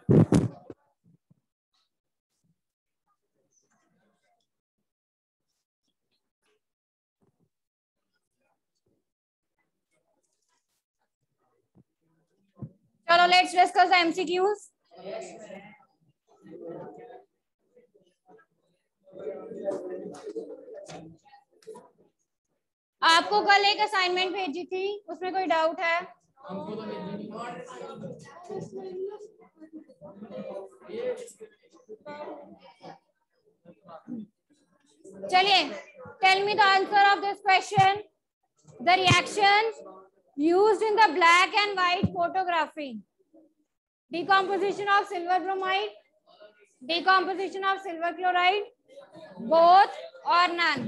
चलो let's discuss the MCQs. आपको कल एक असाइनमेंट भेजी थी, उसमें कोई डाउट है? चलिए, tell me the answer of this question. The reactions used in the black and white photography. Decomposition of silver bromide, decomposition of silver chloride, both or none?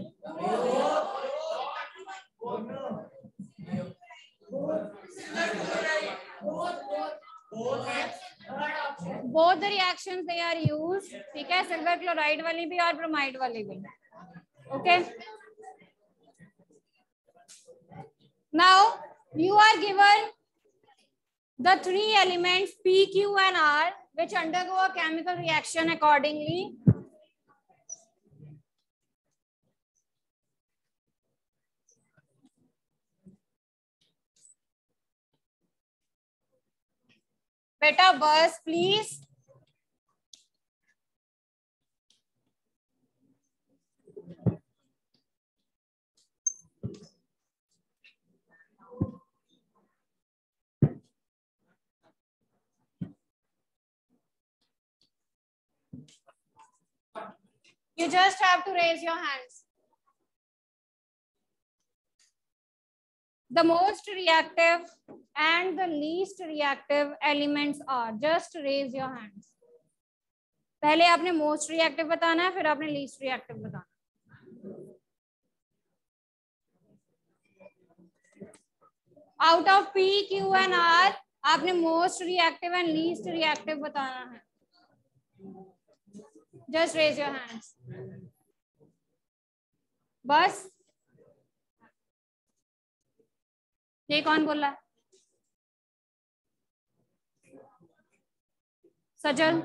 Both the reactions they are used. ठीक है, silver chloride वाली भी और bromide वाली भी. Okay. Now you are given the three elements P, Q and R which undergo a chemical reaction accordingly. बेटा बस please. You just have to raise your hands. The most reactive and the least reactive elements are. Just raise your hands. पहले आपने most reactive बताना है, फिर आपने least reactive बताना है. Out of P, Q and R, आपने most reactive and least reactive बताना है. Just raise your hands. बस. ये कौन बोल रहा है? सजल.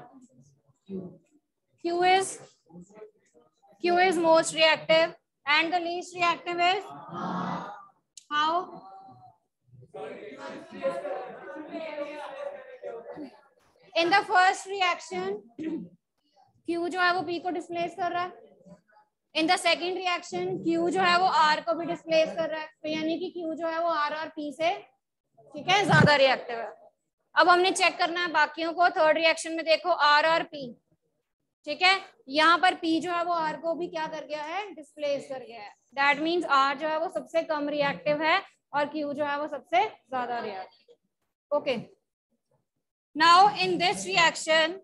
Q is most reactive and the least reactive is how? In the first reaction Q जो है वो P को डिस्प्लेस कर रहा है. In the second reaction Q जो है वो R को भी डिस्प्लेस कर रहा है. तो यानी कि Q जो है वो R और P से, ठीक है, ज्यादा रिएक्टिव है. अब हमने चेक करना है बाकियों को. थर्ड रिएक्शन में देखो R और P, ठीक है, यहाँ पर P जो है वो R को भी क्या कर गया है, डिस्प्लेस कर गया है. दैट मीन्स R जो है वो सबसे कम रिएक्टिव है और Q जो है वो सबसे ज्यादा reactive. Okay, now in this reaction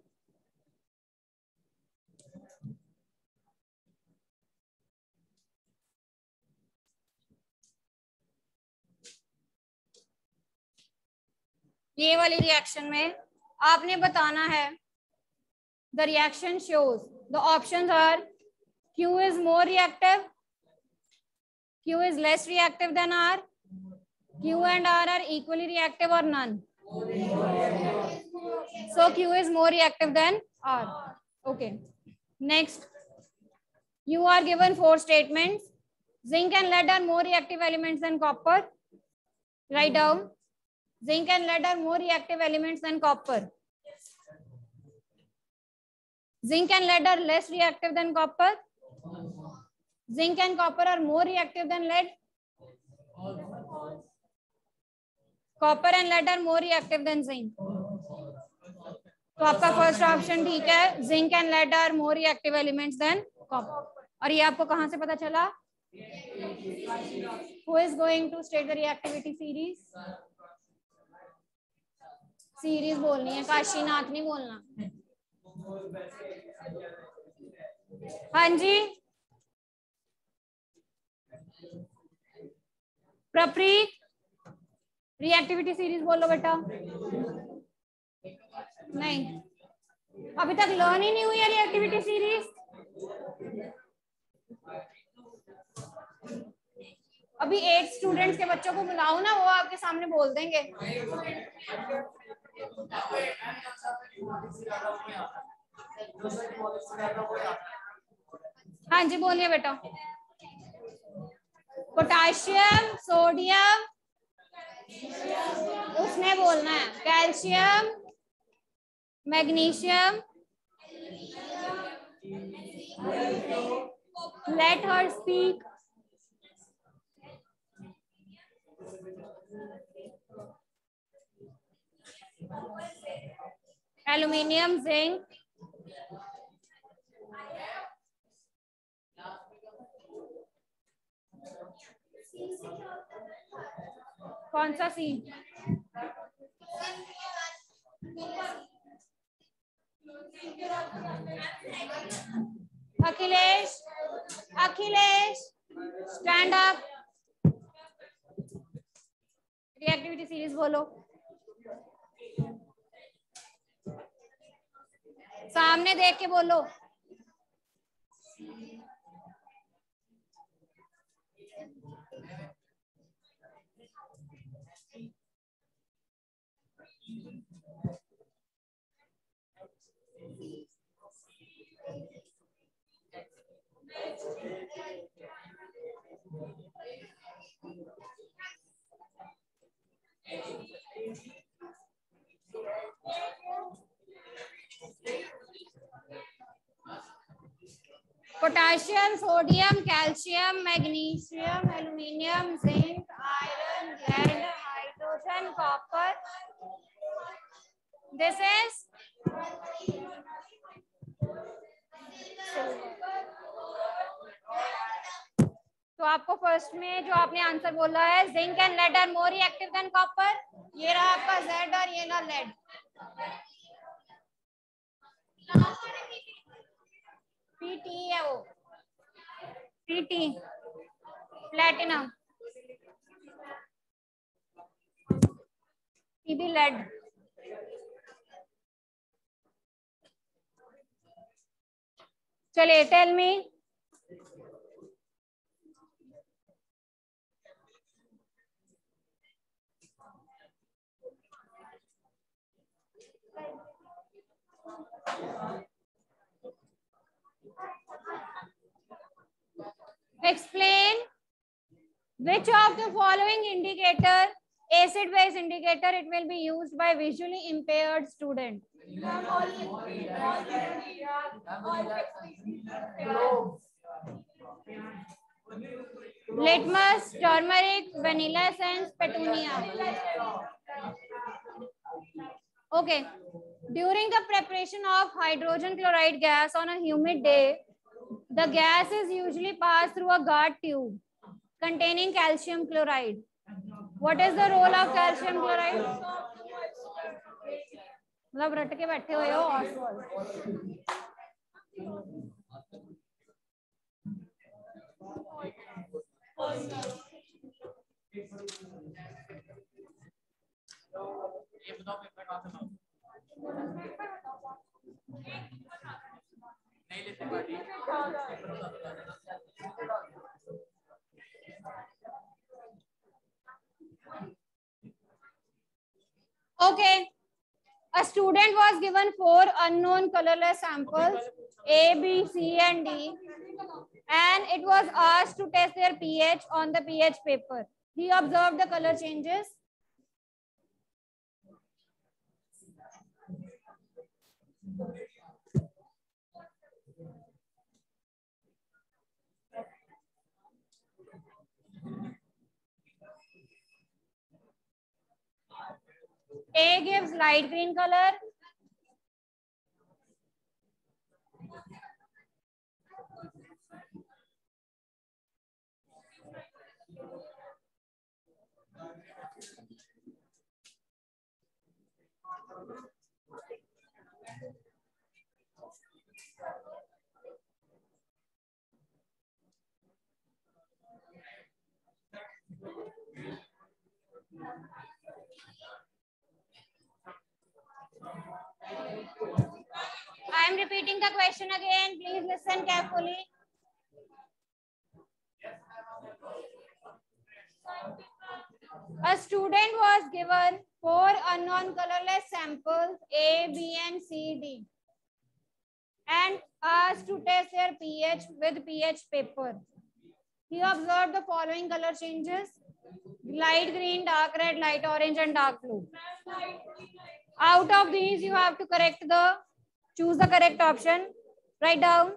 ये वाली रिएक्शन में आपने बताना है the reaction shows. The options are Q is more reactive, Q is less reactive than R, Q and R are equally reactive or none. So Q is more reactive than R. Okay. Next, you are given 4 statements. Zinc and lead are more reactive elements than copper. Write down. Zinc and lead are more reactive elements than copper. Zinc and lead are less reactive than copper. Zinc and copper are more reactive than lead. Copper and lead are more reactive than zinc. तो आपका first option ठीक है. Zinc and lead are more reactive elements than copper. और ये आपको कहां से पता चला? Who is going to state the reactivity series? Series बोलनी है, काशीनाथ नहीं बोलना. हाँ जी प्रप्रीत, रिएक्टिविटी सीरीज बोलो बेटा. नहीं, अभी तक लर्न ही नहीं हुई है रिएक्टिविटी सीरीज. अभी 8 स्टूडेंट्स के बच्चों को बुलाओ ना, वो आपके सामने बोल देंगे। हाँ जी बोलिए बेटा। पोटाशियम, सोडियम, उसने बोलना है। Calcium, magnesium, let her speak. Aluminium, zinc, कौन सा C? Akhilesh, Akhilesh stand up. Reactivity series बोलो। सामने देख के बोलो। Potassium, sodium, calcium, magnesium, aluminium, zinc, iron, lead, hydrogen, copper. This is तो आपको फर्स्ट में जो आपने आंसर बोला है, zinc and lead are more reactive than copper, ये रहा आपका जेड और ये ना लेड। पीटी है वो, पीटी प्लेटिनम, पीबी लेड। चलिए tell me. Explain which of the following indicator, acid base indicator, it will be used by visually impaired student. Litmus, turmeric, vanilla essence, petunia. Okay. During the preparation of hydrogen chloride gas on a humid day, the gas is usually passed through a guard tube containing calcium chloride. What is the role of calcium chloride? मतलब रट के बैठे हुए हो Oswald. ये बताओ paper कहाँ से लाऊं? नहीं लेते party. Okay. A student was given 4 unknown colorless samples, A, B, C, and D, and it was asked to test their pH on the pH paper. He observed the color changes. A gives light green color. I am repeating the question again. Please listen carefully. A student was given 4 unknown colorless samples A, B, and C, D, and asked to test their pH with pH paper. He observed the following color changes: light green, dark red, light orange, and dark blue. Out of these, you have to choose the correct option. Write down.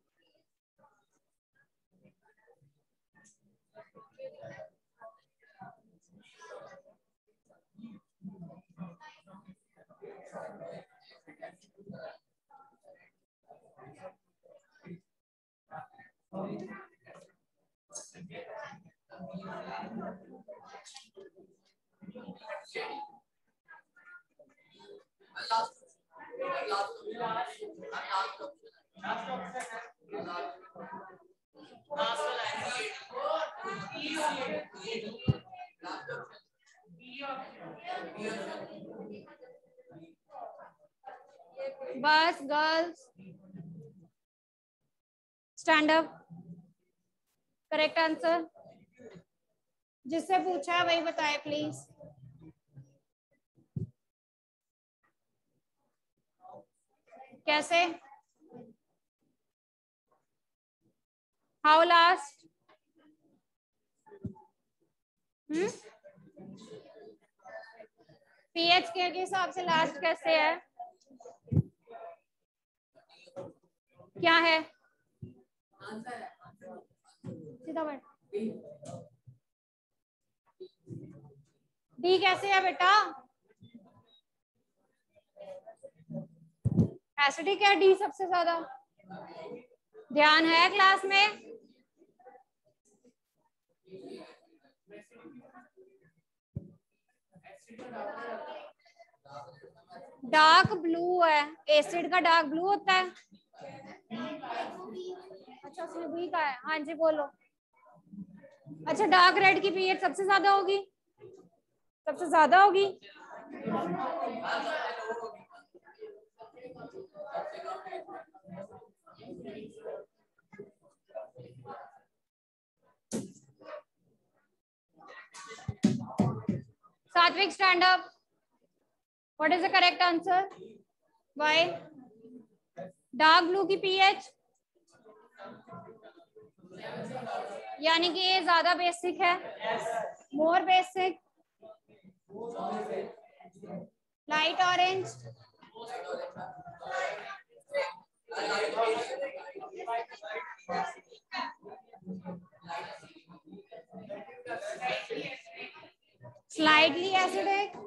बस girls stand up. Correct answer. जिससे पूछा वही बताए please. कैसे? How last? PH के हिसाब से last कैसे है? क्या है? सीधा बैठ. डी कैसे है बेटा? एसिडिक है डी सबसे ज्यादा. ध्यान है क्लास में? डार्क ब्लू है. एसिड का डार्क ब्लू होता है. अच्छा उसने बी का है. हाँ जी बोलो. अच्छा डार्क रेड की पीएच सबसे ज्यादा होगी. सबसे ज्यादा होगी. Satvik stand up. What is the correct answer? Why? Dark blue की पीएच यानी कि ये ज्यादा बेसिक है. More basic. Light orange. Slightly acidic.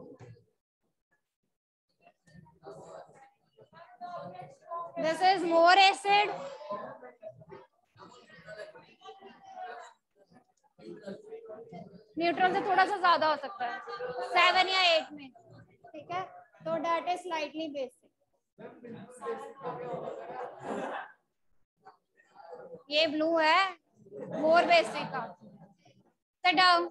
This is more acid. Neutral से थोड़ा सा ज्यादा हो सकता है 7 या 8 में. ठीक है तो डेट इज स्लाइटली बेसिक. ये ब्लू है मोर बेसिक का. Sit down.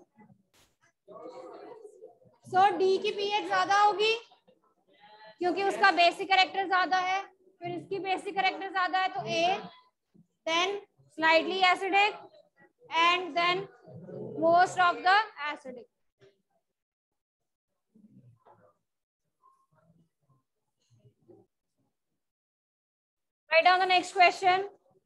सो डी की पीएच ज्यादा होगी क्योंकि उसका बेसिक कैरेक्टर ज्यादा है. फिर इसकी बेसिक कैरेक्टर ज्यादा है तो A, then slightly acidic and then most of the acidic. Write down the next question.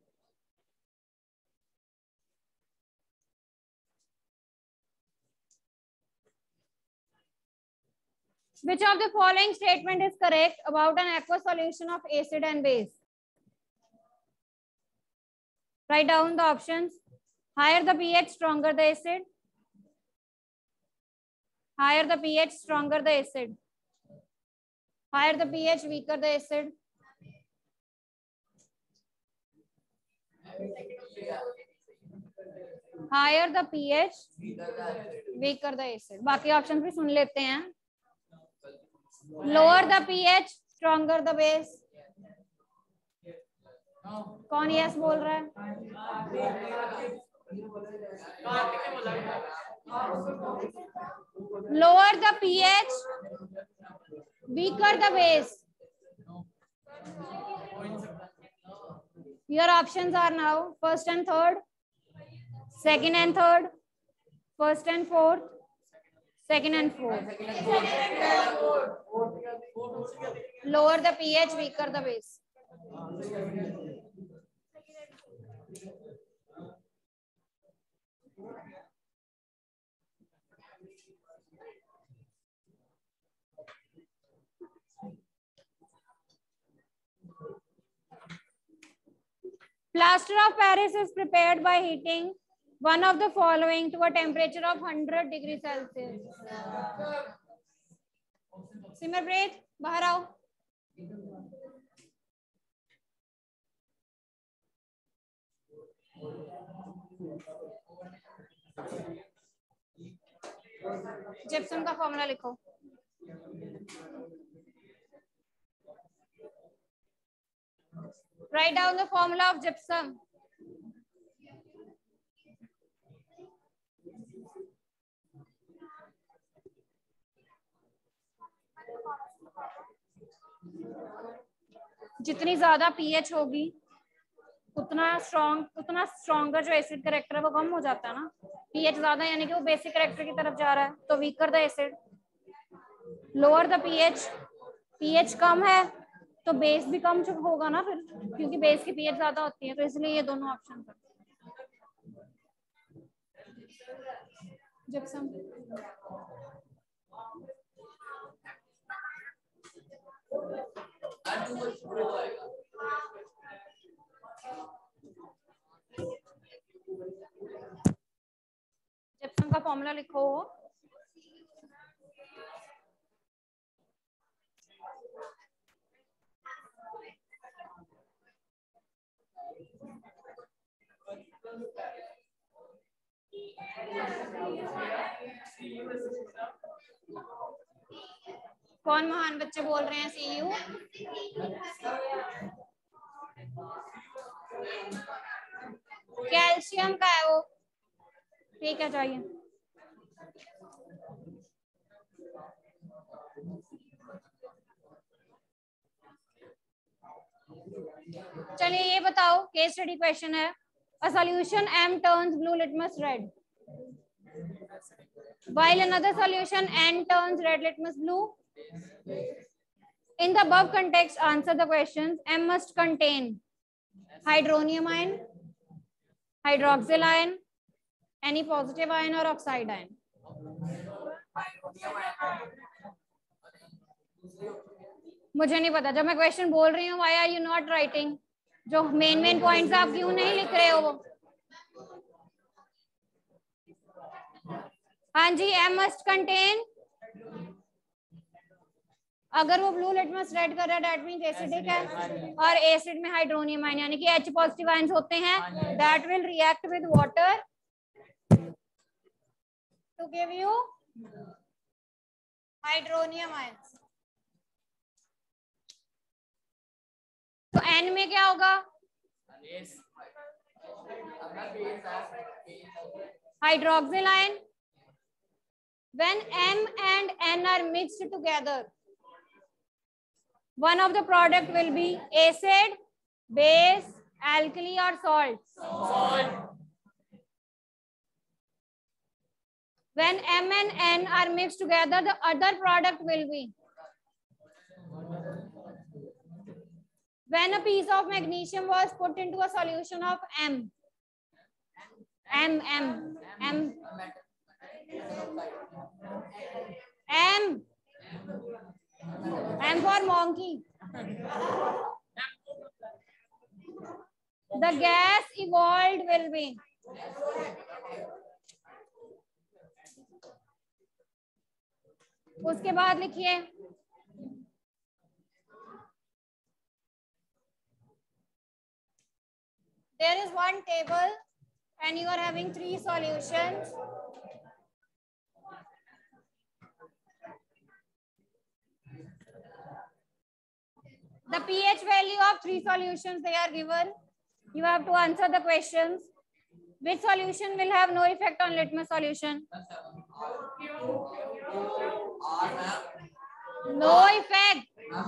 Which of the following statement is correct about an aqueous solution of acid and base? Write down the options. Higher the pH, stronger the acid. Higher the pH, stronger the acid. Higher the pH, weaker the acid. Higher the pH, weaker the acid. बाकी option भी सुन लेते हैं. Lower the pH, stronger the base. कौन yes बोल रहा है? Lower the pH, weaker the base. Your options are now first and third, second and third, First and fourth, second and fourth. Lower the pH, weaker the base. Plaster of Paris is prepared by heating one of the following to a temperature of 100 degrees Celsius. Simarpreet बाहर आओ. Gypsum का formula लिखो. Write down the formula of gypsum. जितनी ज्यादा pH होगी उतना stronger जो acid character है वो कम हो जाता है ना. पीएच ज्यादा यानी कि वो बेसिक कैरेक्टर की तरफ जा रहा है, तो weaker the acid. Lower the pH कम है तो बेस भी कम होगा ना फिर, क्योंकि बेस की पीएच ज्यादा होती है, तो इसलिए ये दोनों ऑप्शन है. जिप्सम जिप्सम का फॉर्मूला लिखो. कौन महान बच्चे बोल रहे हैं सीयू? कैल्शियम का है वो. ठीक है, चाहिए. चलिए ये बताओ, केस स्टडी क्वेश्चन है. A solution M turns blue litmus red, while another solution N turns red litmus blue. In the above context, answer the questions. M must contain hydronium ion, hydroxyl ion, any positive ion or oxide ion. मुझे नहीं पता, जब मैं question बोल रही हूँ why are you not writing? जो main points आप क्यों नहीं लिख रहे हो वो? हाँ जी, M must contain. अगर वो ब्लू लिटमस रेड कर रहा है दैट मींस एसिडिक है, और एसिड में हाइड्रोनियम आयन यानी कि H पॉजिटिव आयंस होते हैं, that will react with water to give you hydronium ions. तो N में क्या होगा? Hydroxyl ion. When M and N are mixed together, one of the product will be acid, base, alkali or salt. When M and N are mixed together, the other product will be. When a piece of magnesium was put into a solution of M for monkey. The gas evolved will be. उसके बाद लिखिए there is one table and you are having 3 solutions. The pH value of 3 solutions they are given. You have to answer the questions. Which solution will have no effect on litmus solution? No effect.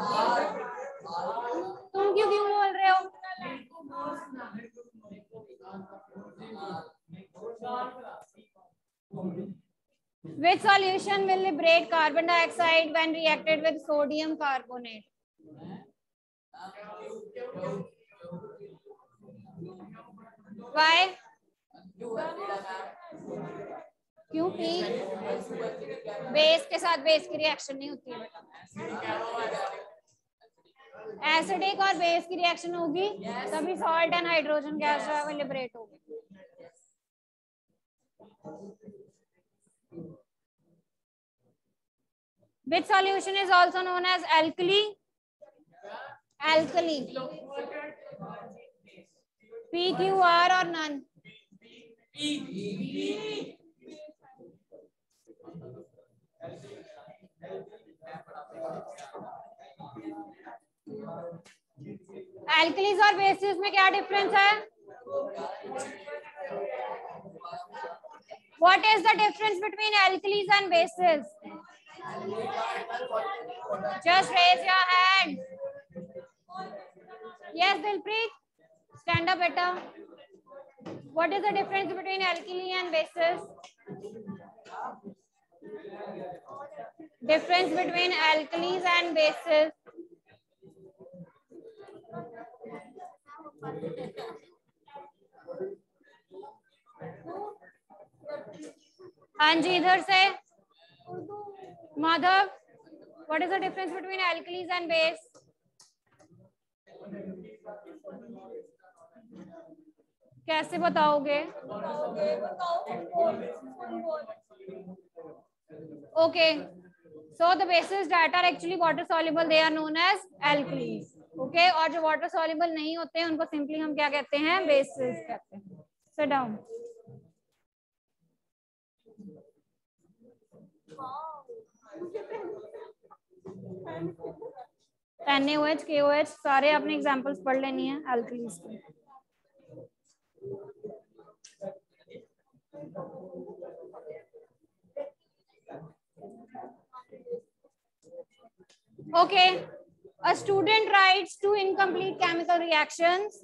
तुम क्यों बोल रहे हो? Which solution will liberate carbon dioxide when reacted with sodium carbonate? Why? क्यों? P base के साथ base की reaction नहीं होती है बेटा, एसिडिक और बेस की रिएक्शन होगी तभी सॉल्ट एंड हाइड्रोजन गैस जो है वो लिबरेट होगी. Which solution is also known as alkali? Alkali. PQR or none? Alkalis और bases में क्या difference है? What is the difference between alkalis and bases? Just raise your hand. Yes, Dilpreet. Stand up, beta. What is the difference between alkali and bases? Difference between alkalis and bases. हाँ जी, इधर से Madhav. What is the difference between alkalis and base? कैसे बताओगे? Okay, so the bases that are actually water soluble, they are known as alkalis. Okay, और जो water soluble नहीं होते हैं उनको simply हम क्या कहते हैं? Bases कहते हैं. Sit down. NaOH, KOH सारे अपने एग्जांपल्स पढ़ लेनी है alkalis की. Okay, a student writes two incomplete chemical reactions.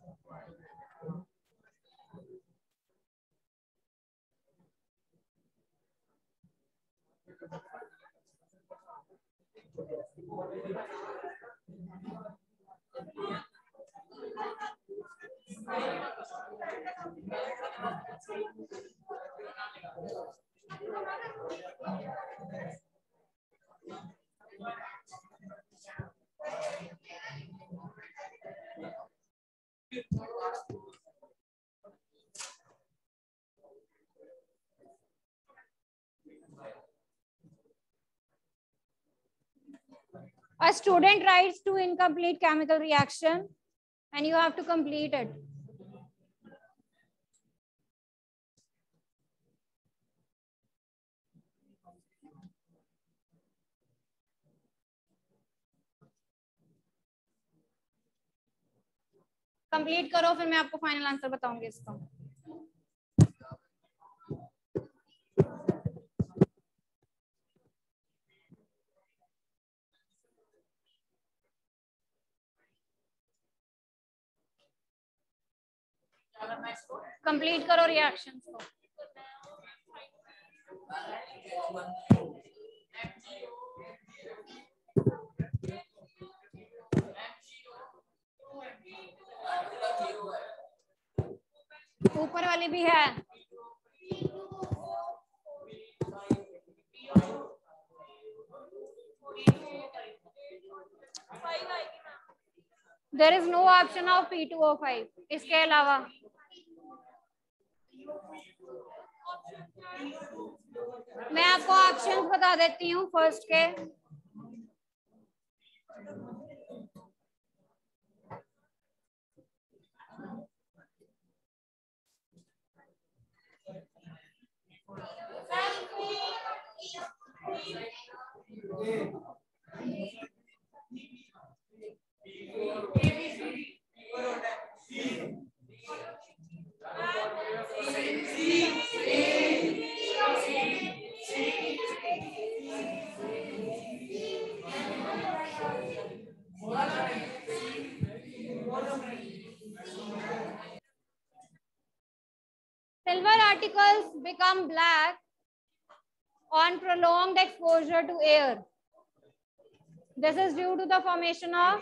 A student writes two incomplete chemical reaction and you have to complete it. Complete करो, फिर मैं आपको फाइनल आंसर बताऊंगी इसका. कंप्लीट करो रिएक्शंस को. ऊपर वाली भी है. There is no option of P2O5. इसके अलावा मैं आपको ऑप्शंस बता देती हूँ फर्स्ट के. Silver articles become black on prolonged exposure to air. This is due to the formation of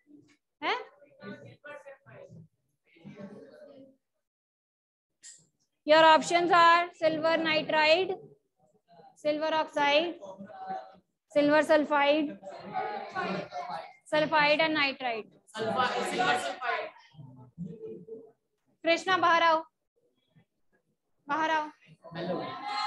your options are silver nitride, silver oxide, silver sulfide, sulfide and nitride. silver sulfide. Krishna बाहर आओ, बाहर आओ. Hello.